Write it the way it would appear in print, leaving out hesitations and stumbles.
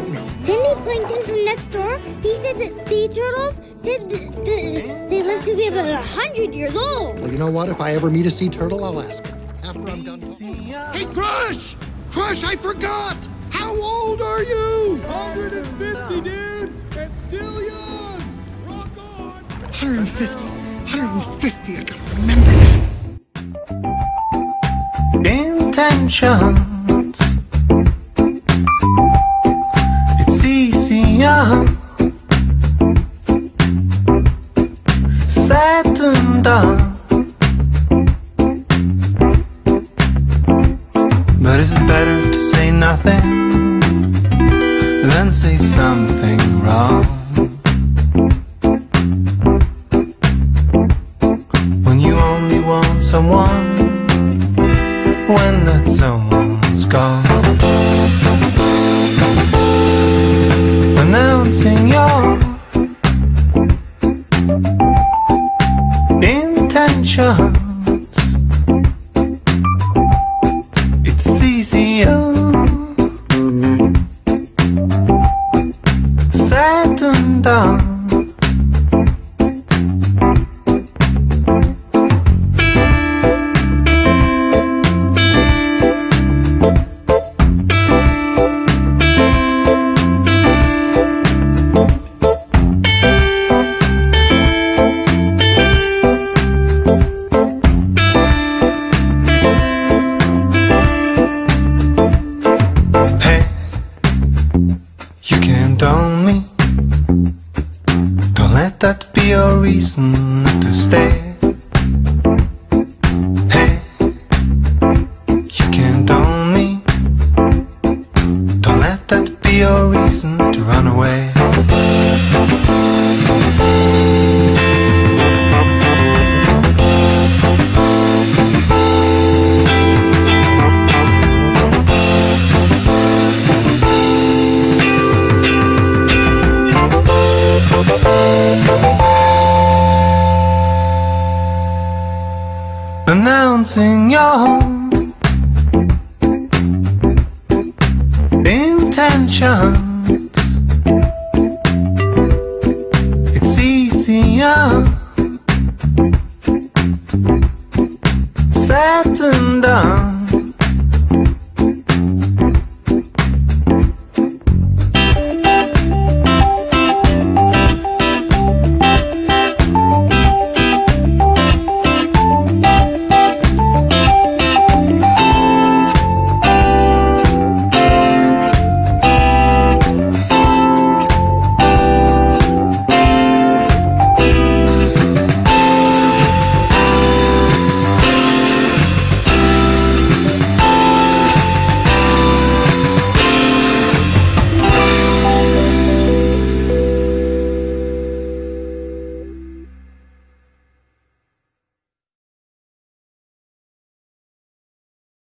Cindy Plankton from next door, he said that sea turtles said that they live to be about 100 years old. Well, you know what? If I ever meet a sea turtle, I'll ask him. After I'm done. Hey, Crush! Crush, I forgot! How old are you? 150, dude! And still young! Rock on! 150. 150, I gotta remember that. Intentions. It's easier said than done. But is it better to say nothing than say something wrong? When you only want someone, when that someone's gone. Announcing your intentions. It's easier said than done. That be a reason to stay. Hey, you can't own me. Don't let that be a reason to run away. Announcing your intention.